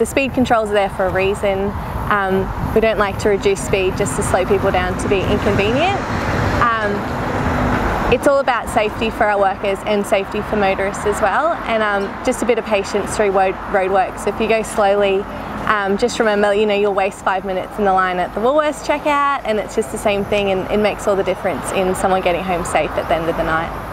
the speed controls are there for a reason. We don't like to reduce speed just to slow people down to be inconvenient. It's all about safety for our workers and safety for motorists as well, and just a bit of patience through roadworks. If you go slowly, just remember, you'll waste 5 minutes in the line at the Woolworths checkout, and it's just the same thing, and it makes all the difference in someone getting home safe at the end of the night.